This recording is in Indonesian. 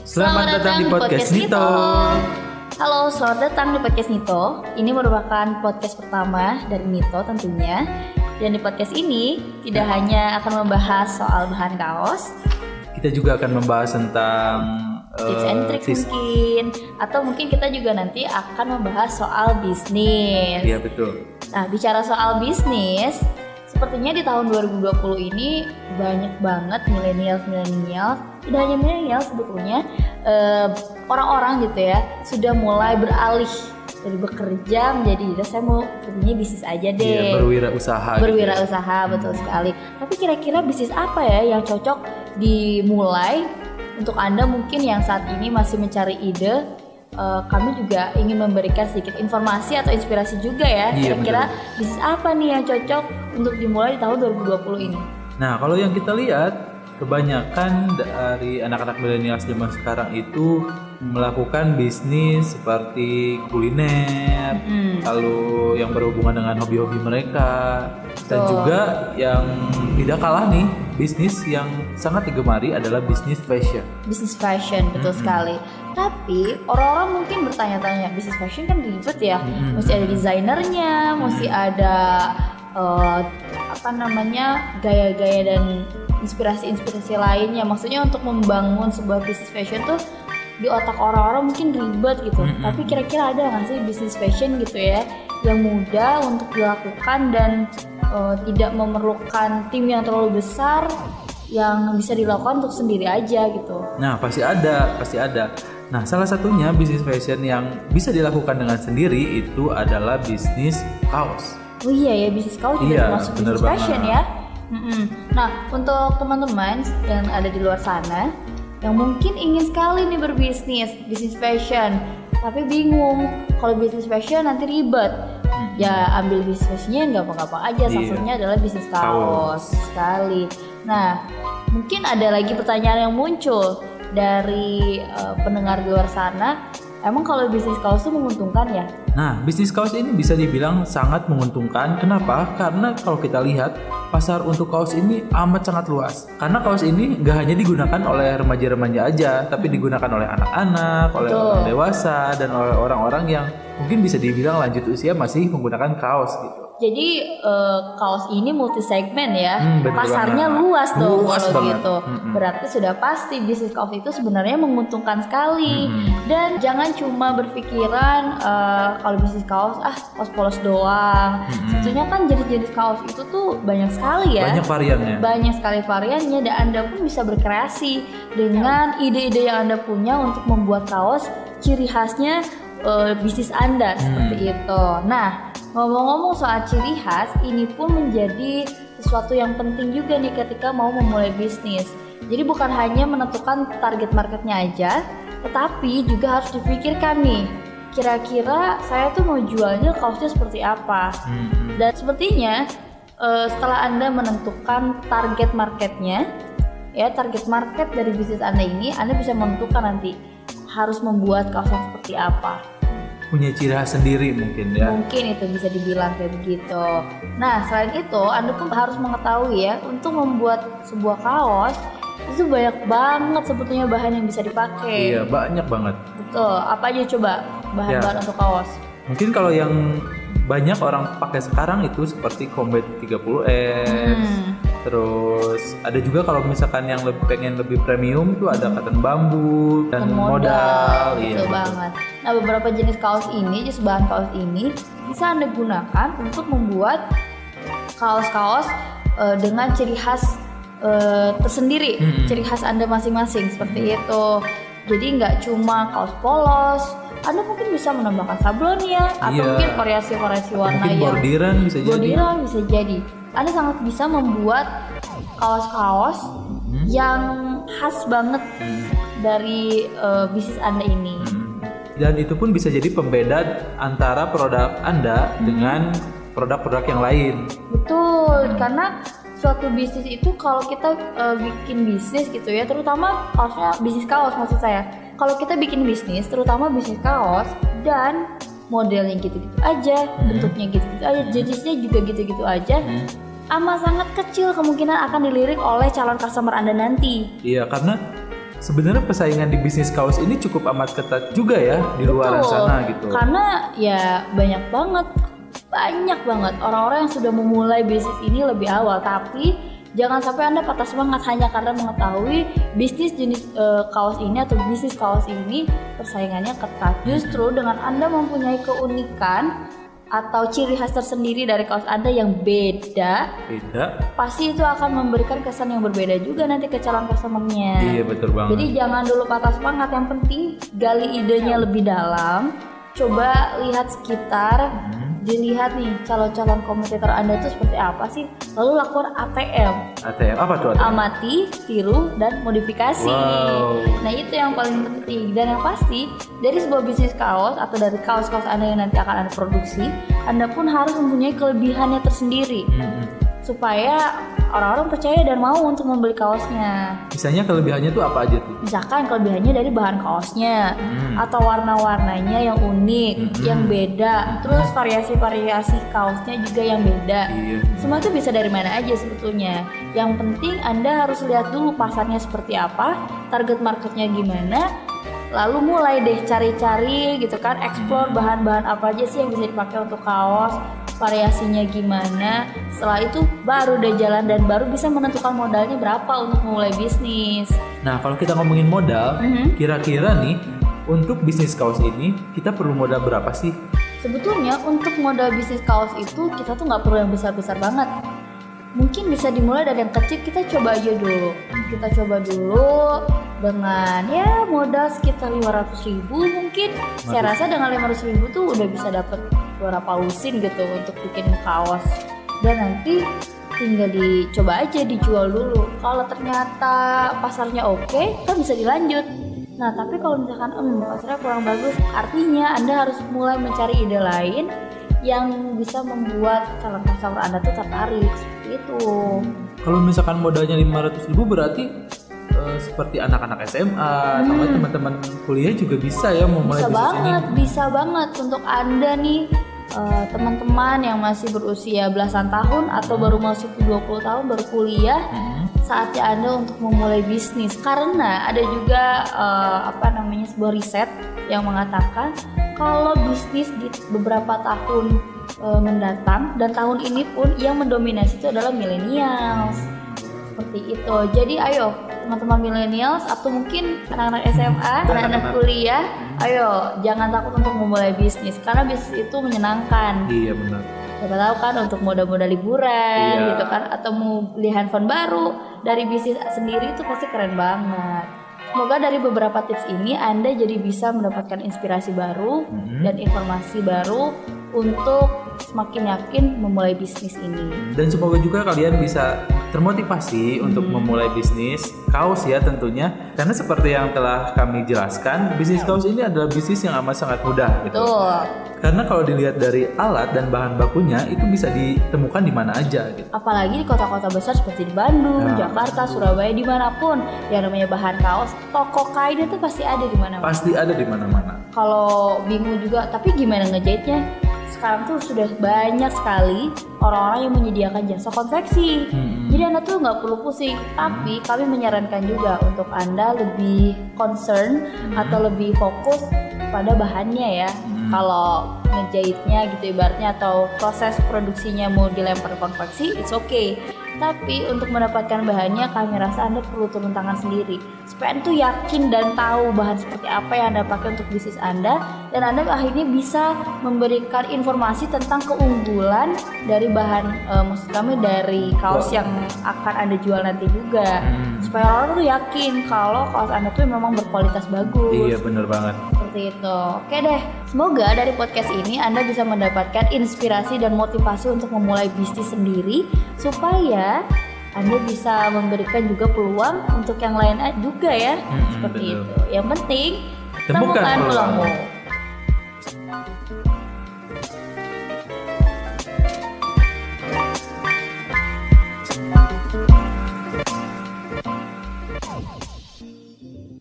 Selamat datang di podcast Nito. Halo, selamat datang di podcast Nito. Ini merupakan podcast pertama dari Nito tentunya. Dan di podcast ini tidak hanya akan membahas soal bahan kaos, kita juga akan membahas tentang tips and tricks mungkin, atau mungkin kita juga nanti akan membahas soal bisnis. Iya betul. Nah, bicara soal bisnis, sepertinya di tahun 2020 ini banyak banget milenial, tidak hanya milenial sebetulnya, orang-orang gitu ya sudah mulai beralih dari bekerja menjadi saya mau kerjanya bisnis aja deh. Iya, berwirausaha. Berwirausaha gitu. Betul sekali. Tapi kira-kira bisnis apa ya yang cocok dimulai untuk Anda mungkin yang saat ini masih mencari ide? Kami juga ingin memberikan sedikit informasi atau inspirasi juga ya. Kira-kira bisnis apa nih yang cocok untuk dimulai di tahun 2020 ini? Nah, kalau yang kita lihat kebanyakan dari anak-anak milenial zaman sekarang itu melakukan bisnis seperti kuliner, lalu yang berhubungan dengan hobi-hobi mereka, dan juga yang tidak kalah nih, bisnis yang sangat digemari adalah bisnis fashion. Bisnis fashion, betul sekali. Tapi orang-orang mungkin bertanya-tanya, bisnis fashion kan ribet ya, mesti ada desainernya, mesti ada gaya-gaya dan inspirasi lainnya. Maksudnya untuk membangun sebuah bisnis fashion tuh di otak orang-orang mungkin ribet gitu. Tapi kira-kira ada nggak sih bisnis fashion gitu ya yang mudah untuk dilakukan dan tidak memerlukan tim yang terlalu besar, yang bisa dilakukan untuk sendiri aja gitu? Nah, pasti ada. Nah, salah satunya bisnis fashion yang bisa dilakukan dengan sendiri itu adalah bisnis kaos. Oh iya ya, bisnis kaos juga termasuk bisnis fashion ya. Nah, untuk teman-teman yang ada di luar sana yang mungkin ingin sekali nih berbisnis, bisnis fashion, tapi bingung kalau bisnis fashion nanti ribet. Ya ambil bisnis fashionnya yang gampang-gampang aja, salah satunya adalah bisnis kaos. Sekali. Nah, mungkin ada lagi pertanyaan yang muncul dari pendengar di luar sana. Emang kalau bisnis kaos itu menguntungkan ya? Nah, bisnis kaos ini bisa dibilang sangat menguntungkan. Kenapa? Karena kalau kita lihat pasar untuk kaos ini amat sangat luas. Karena kaos ini nggak hanya digunakan oleh remaja-remaja aja, tapi digunakan oleh anak-anak, oleh orang dewasa, dan oleh orang-orang yang mungkin bisa dibilang lanjut usia masih menggunakan kaos gitu. Jadi kaos ini multi segmen ya, pasarnya luas dong kalau gitu. Berarti sudah pasti bisnis kaos itu sebenarnya menguntungkan sekali. Dan jangan cuma berpikiran kalau bisnis kaos kaos polos doang. Sebetulnya kan jenis-jenis kaos itu tuh banyak sekali ya. Banyak sekali variannya, dan Anda pun bisa berkreasi dengan ide-ide yang Anda punya untuk membuat kaos ciri khasnya bisnis Anda seperti itu. Nah, ngomong-ngomong soal ciri khas, ini pun menjadi sesuatu yang penting juga nih ketika mau memulai bisnis. Jadi bukan hanya menentukan target marketnya aja, tetapi juga harus dipikirkan nih, kira-kira saya tuh mau jualnya kaosnya seperti apa. Dan sepertinya setelah Anda menentukan target marketnya, ya target market dari bisnis Anda ini, Anda bisa menentukan nanti harus membuat kaos yang seperti apa. Punya ciri khas sendiri mungkin ya. Mungkin itu bisa dibilang kayak begitu. Nah, selain itu Anda pun harus mengetahui ya, untuk membuat sebuah kaos itu banyak banget sebetulnya bahan yang bisa dipakai. Iya, banyak banget. Betul. Apa aja coba bahan-bahan untuk kaos? Mungkin kalau yang banyak orang pakai sekarang itu seperti Combat 30S. Terus ada juga kalau misalkan yang pengen lebih premium tuh ada cotton bambu dan modal. Betul banget. Nah, beberapa jenis kaos ini, jenis bahan kaos ini bisa Anda gunakan untuk membuat kaos-kaos dengan ciri khas tersendiri, ciri khas Anda masing-masing seperti itu. Jadi nggak cuma kaos polos, Anda mungkin bisa menambahkan sablonnya, atau mungkin variasi-variasi warna yang bordiran bisa jadi. Anda sangat bisa membuat kaos-kaos yang khas banget dari bisnis Anda ini. Dan itu pun bisa jadi pembeda antara produk Anda dengan produk-produk yang lain. Betul, karena suatu bisnis itu kalau kita bikin bisnis gitu ya, terutama kaosnya, bisnis kaos maksud saya. Kalau kita bikin bisnis, terutama bisnis kaos, dan modelnya gitu-gitu aja, bentuknya gitu-gitu aja, jenisnya juga gitu-gitu aja, amat sangat kecil kemungkinan akan dilirik oleh calon customer Anda nanti. Iya, karena sebenarnya persaingan di bisnis kaos ini cukup amat ketat juga ya di luar sana gitu. Karena ya banyak banget orang-orang yang sudah memulai bisnis ini lebih awal, tapi jangan sampai Anda patah semangat hanya karena mengetahui bisnis jenis kaos ini atau bisnis kaos ini persaingannya ketat. Justru dengan Anda mempunyai keunikan atau ciri khas tersendiri dari kaos Anda yang beda, pasti itu akan memberikan kesan yang berbeda juga nanti ke calon customer-nya. Iya, betul banget. Jadi jangan dulu patah semangat, yang penting gali idenya lebih dalam, coba lihat sekitar, dilihat nih calon-calon kompetitor Anda itu seperti apa sih, lalu lakukan ATM. ATM apa tuh ATM? Amati, tiru, dan modifikasi. Wow. Nah itu yang paling penting. Dan yang pasti dari sebuah bisnis kaos atau dari kaos-kaos Anda yang nanti akan Anda produksi, Anda pun harus mempunyai kelebihannya tersendiri supaya orang-orang percaya dan mau untuk membeli kaosnya. Misalnya kelebihannya tuh apa aja tuh? Misalkan kelebihannya dari bahan kaosnya atau warna-warnanya yang unik, yang beda, terus variasi-variasi kaosnya juga yang beda. Semua itu bisa dari mana aja sebetulnya. Yang penting Anda harus lihat dulu pasarnya seperti apa, target marketnya gimana, lalu mulai deh cari-cari gitu kan, explore bahan-bahan apa aja sih yang bisa dipakai untuk kaos, variasinya gimana. Setelah itu baru deh jalan dan baru bisa menentukan modalnya berapa untuk memulai bisnis. Nah kalau kita ngomongin modal, kira-kira nih untuk bisnis kaos ini kita perlu modal berapa sih? Sebetulnya untuk modal bisnis kaos itu kita tuh nggak perlu yang besar-besar banget. Mungkin bisa dimulai dari yang kecil, kita coba aja dulu. Kita coba dulu dengan ya modal sekitar 500.000 mungkin. Saya rasa dengan 500.000 tuh udah bisa dapet beberapa lusin gitu untuk bikin kaos. Dan nanti tinggal dicoba aja, dijual dulu. Kalau ternyata pasarnya oke, kan bisa dilanjut. Nah tapi kalau misalkan pasarnya kurang bagus, artinya Anda harus mulai mencari ide lain yang bisa membuat calon customer Anda tuh tertarik, seperti itu. Kalau misalkan modalnya 500.000 berarti seperti anak-anak SMA atau teman-teman kuliah juga bisa ya memulai bisnis ini. Bisa banget untuk Anda nih teman-teman yang masih berusia belasan tahun atau baru masuk 20 tahun baru kuliah, saatnya Anda untuk memulai bisnis. Karena ada juga sebuah riset yang mengatakan kalau bisnis di beberapa tahun mendatang dan tahun ini pun yang mendominasi itu adalah millennials. Seperti itu. Jadi ayo teman-teman millennials atau mungkin anak-anak SMA, anak-anak kuliah, ayo jangan takut untuk memulai bisnis karena bisnis itu menyenangkan. Iya benar. Siapa tahu kan untuk modal-modal liburan gitu kan, atau mau beli handphone baru dari bisnis sendiri itu pasti keren banget. Semoga dari beberapa tips ini Anda jadi bisa mendapatkan inspirasi baru dan informasi baru untuk semakin yakin memulai bisnis ini. Dan semoga juga kalian bisa termotivasi untuk memulai bisnis kaos ya tentunya. Karena seperti yang telah kami jelaskan, bisnis kaos ini adalah bisnis yang amat sangat mudah gitu. Betul. Karena kalau dilihat dari alat dan bahan bakunya itu bisa ditemukan di mana aja gitu. Apalagi di kota-kota besar seperti di Bandung, Jakarta, Surabaya, dimanapun yang namanya bahan kaos, toko kain itu pasti ada di mana-mana. Pasti ada di mana-mana. Kalau bingung juga, tapi gimana ngejahitnya? Sekarang tuh sudah banyak sekali orang-orang yang menyediakan jasa konveksi. Jadi Anda tuh nggak perlu pusing. Tapi kami menyarankan juga untuk Anda lebih concern atau lebih fokus pada bahannya ya. Kalau ngejahitnya gitu ibaratnya atau proses produksinya mau dilempar konveksi, it's okay. Tapi untuk mendapatkan bahannya kami rasa Anda perlu turun tangan sendiri supaya Anda tuh yakin dan tahu bahan seperti apa yang Anda pakai untuk bisnis Anda, dan Anda akhirnya bisa memberikan informasi tentang keunggulan dari bahan maksud kami dari kaos yang akan Anda jual nanti juga, supaya orang tuh yakin kalau kaos Anda tuh memang berkualitas bagus. Iya bener banget. Seperti itu. Oke deh, semoga dari podcast ini Anda bisa mendapatkan inspirasi dan motivasi untuk memulai bisnis sendiri supaya Anda bisa memberikan juga peluang untuk yang lain juga ya. Seperti betul. itu. Yang penting temukan peluangmu.